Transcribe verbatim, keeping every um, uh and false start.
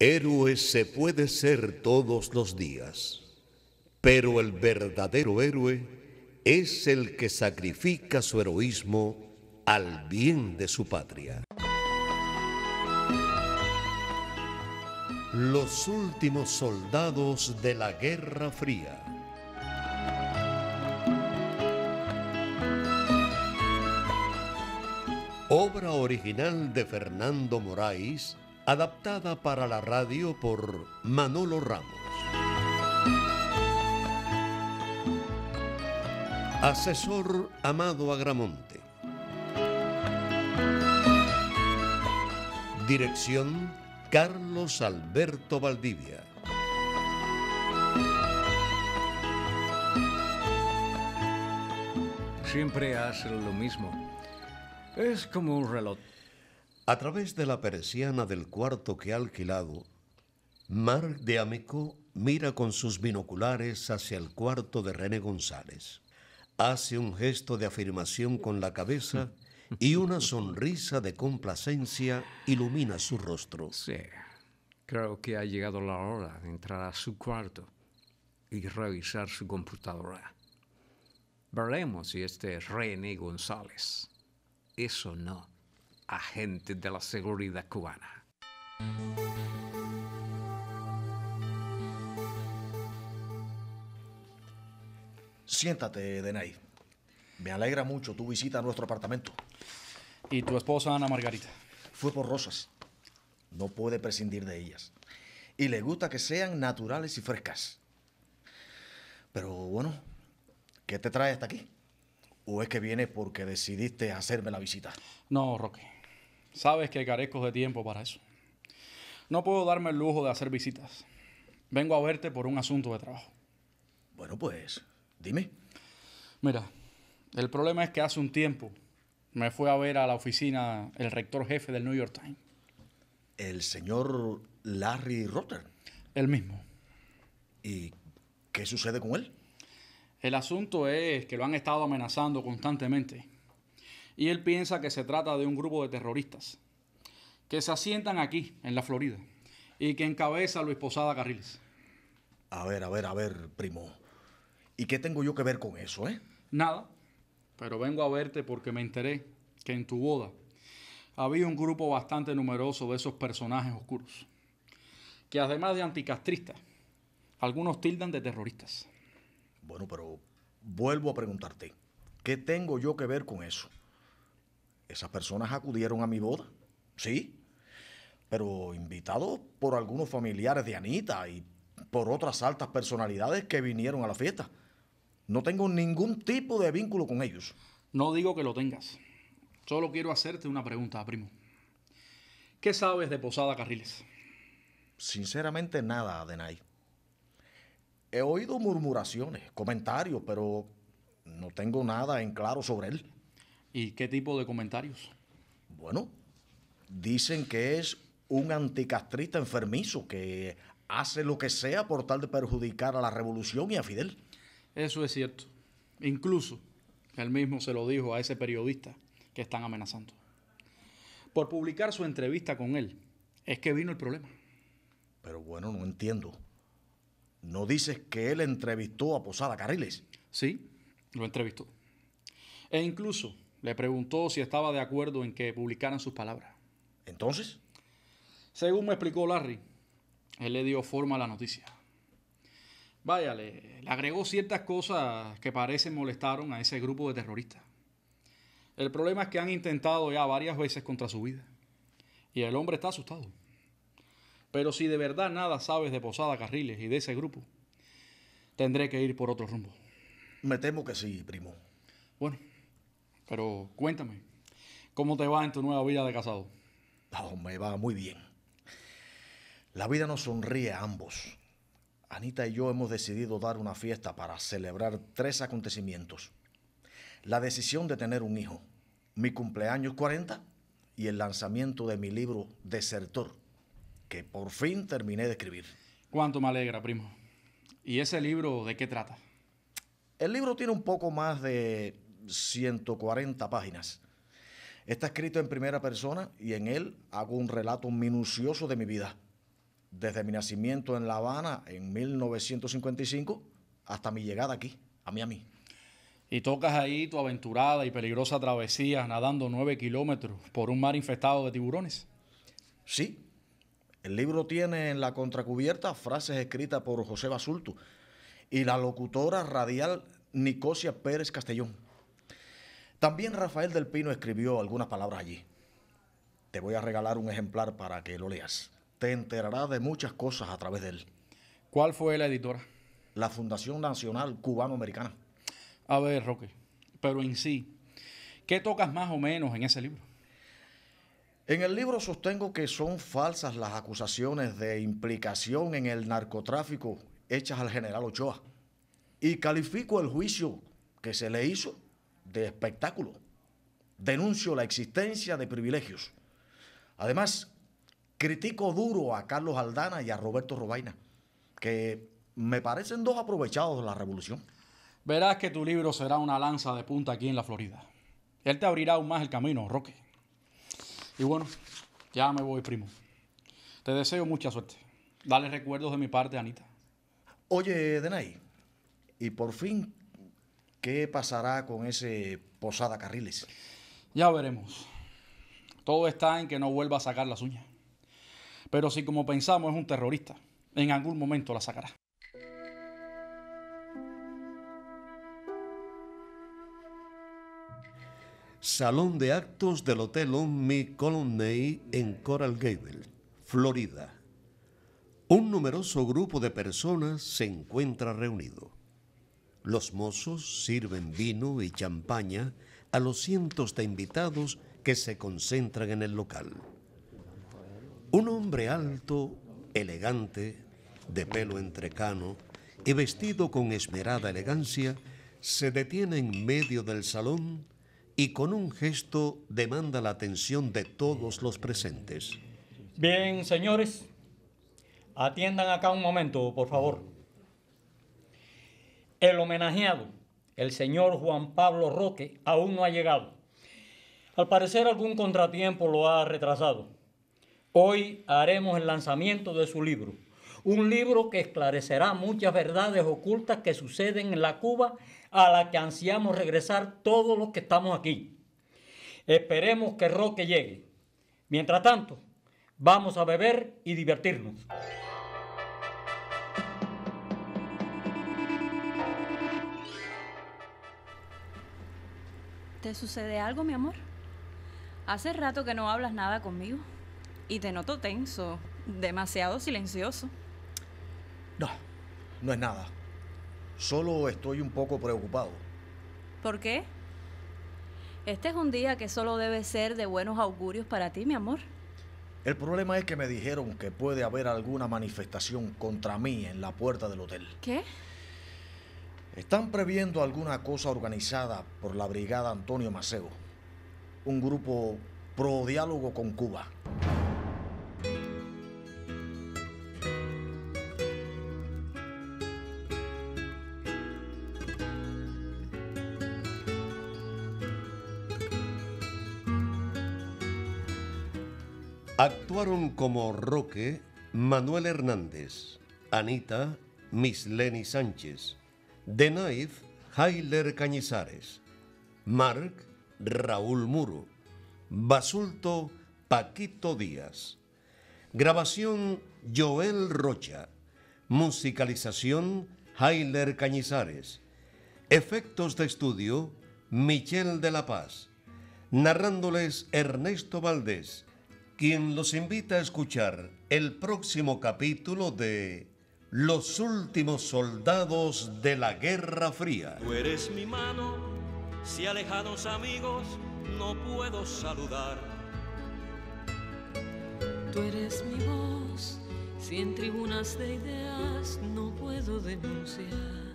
Héroe se puede ser todos los días, pero el verdadero héroe es el que sacrifica su heroísmo al bien de su patria. Los últimos soldados de la Guerra Fría. Obra original de Fernando Moraes, adaptada para la radio por Manolo Ramos. Asesor Amado Agramonte. Dirección Carlos Alberto Valdivia. Siempre hace lo mismo. Es como un reloj. A través de la persiana del cuarto que ha alquilado, Marc de Amico mira con sus binoculares hacia el cuarto de René González. Hace un gesto de afirmación con la cabeza y una sonrisa de complacencia ilumina su rostro. Sí, creo que ha llegado la hora de entrar a su cuarto y revisar su computadora. Veremos si este es René González. Eso no, agente de la seguridad cubana. Siéntate, Denay. Me alegra mucho tu visita a nuestro apartamento. ¿Y tu esposa Ana Margarita? Fue por rosas. No puede prescindir de ellas. Y le gusta que sean naturales y frescas. Pero bueno, ¿qué te trae hasta aquí? ¿O es que vienes porque decidiste hacerme la visita? No, Roque. Sabes que carezco de tiempo para eso. No puedo darme el lujo de hacer visitas. Vengo a verte por un asunto de trabajo. Bueno, pues, dime. Mira, el problema es que hace un tiempo me fue a ver a la oficina el rector jefe del New York Times. El señor Larry Rotter. El mismo. ¿Y qué sucede con él? El asunto es que lo han estado amenazando constantemente. Y él piensa que se trata de un grupo de terroristas que se asientan aquí, en la Florida, y que encabeza Luis Posada Carriles. A ver, a ver, a ver, primo. ¿Y qué tengo yo que ver con eso, eh? Nada, pero vengo a verte porque me enteré que en tu boda había un grupo bastante numeroso de esos personajes oscuros, que además de anticastristas, algunos tildan de terroristas. Bueno, pero vuelvo a preguntarte, ¿qué tengo yo que ver con eso? Esas personas acudieron a mi boda, sí, pero invitados por algunos familiares de Anita y por otras altas personalidades que vinieron a la fiesta. No tengo ningún tipo de vínculo con ellos. No digo que lo tengas. Solo quiero hacerte una pregunta, primo. ¿Qué sabes de Posada Carriles? Sinceramente nada, Denay. He oído murmuraciones, comentarios, pero no tengo nada en claro sobre él. ¿Y qué tipo de comentarios? Bueno, dicen que es un anticastrista enfermizo que hace lo que sea por tal de perjudicar a la revolución y a Fidel. Eso es cierto. Incluso él mismo se lo dijo a ese periodista que están amenazando. Por publicar su entrevista con él, es que vino el problema. Pero bueno, no entiendo. ¿No dices que él entrevistó a Posada Carriles? Sí, lo entrevistó. E incluso le preguntó si estaba de acuerdo en que publicaran sus palabras. ¿Entonces? Según me explicó Larry, él le dio forma a la noticia. Vaya, le, le agregó ciertas cosas que parecen molestaron a ese grupo de terroristas. El problema es que han intentado ya varias veces contra su vida. Y el hombre está asustado. Pero si de verdad nada sabes de Posada Carriles y de ese grupo, tendré que ir por otro rumbo. Me temo que sí, primo. Bueno, pero cuéntame, ¿cómo te va en tu nueva vida de casado? Oh, me va muy bien. La vida nos sonríe a ambos. Anita y yo hemos decidido dar una fiesta para celebrar tres acontecimientos. La decisión de tener un hijo, mi cumpleaños cuarenta y el lanzamiento de mi libro Desertor, que por fin terminé de escribir. Cuánto me alegra, primo. ¿Y ese libro de qué trata? El libro tiene un poco más de ciento cuarenta páginas. Está escrito en primera persona y en él hago un relato minucioso de mi vida. desde mi nacimiento en La Habana en mil novecientos cincuenta y cinco hasta mi llegada aquí, a Miami. Y tocas ahí tu aventurada y peligrosa travesía nadando nueve kilómetros por un mar infestado de tiburones. Sí, el libro tiene en la contracubierta frases escritas por José Basulto y la locutora radial Nicosia Pérez Castellón. También Rafael del Pino escribió algunas palabras allí. Te voy a regalar un ejemplar para que lo leas. Te enterarás de muchas cosas a través de él. ¿Cuál fue la editora? La Fundación Nacional Cubano-Americana. A ver, Roque, pero en sí, ¿qué tocas más o menos en ese libro? En el libro sostengo que son falsas las acusaciones de implicación en el narcotráfico hechas al general Ochoa y califico el juicio que se le hizo de espectáculo. Denuncio la existencia de privilegios. Además, critico duro a Carlos Aldana y a Roberto Robaina, que me parecen dos aprovechados de la revolución. Verás que tu libro será una lanza de punta aquí en la Florida. Él te abrirá aún más el camino, Roque. Y bueno, ya me voy, primo. Te deseo mucha suerte. Dale recuerdos de mi parte a Anita. Oye, Denay, y por fin, ¿qué pasará con ese Posada Carriles? Ya veremos. Todo está en que no vuelva a sacar las uñas. Pero si como pensamos es un terrorista, en algún momento la sacará. Salón de actos del Hotel Omni Colonnade en Coral Gables, Florida. Un numeroso grupo de personas se encuentra reunido. Los mozos sirven vino y champaña a los cientos de invitados que se concentran en el local. Un hombre alto, elegante, de pelo entrecano y vestido con esmerada elegancia, se detiene en medio del salón y con un gesto demanda la atención de todos los presentes. Bien, señores, atiendan acá un momento, por favor. El homenajeado, el señor Juan Pablo Roque, aún no ha llegado. Al parecer algún contratiempo lo ha retrasado. Hoy haremos el lanzamiento de su libro, un libro que esclarecerá muchas verdades ocultas que suceden en la Cuba a la que ansiamos regresar todos los que estamos aquí. Esperemos que Roque llegue. Mientras tanto, vamos a beber y divertirnos. ¿Te sucede algo, mi amor? Hace rato que no hablas nada conmigo y te noto tenso, demasiado silencioso. No, no es nada. Solo estoy un poco preocupado. ¿Por qué? Este es un día que solo debe ser de buenos augurios para ti, mi amor. El problema es que me dijeron que puede haber alguna manifestación contra mí en la puerta del hotel. ¿Qué? Están previendo alguna cosa organizada por la Brigada Antonio Maceo, un grupo pro diálogo con Cuba. Actuaron como Roque, Manuel Hernández, Anita, Misleni Sánchez, Denay, Hayler Cañizares, Marc, Raúl Muro, Basulto, Paquito Díaz. Grabación, Joel Rocha. Musicalización, Hayler Cañizares. Efectos de estudio, Michel de la Paz. Narrándoles Ernesto Valdés, quien los invita a escuchar el próximo capítulo de Los últimos soldados de la Guerra Fría. Tú eres mi mano, si alejados amigos no puedo saludar. Tú eres mi voz, si en tribunas de ideas no puedo denunciar.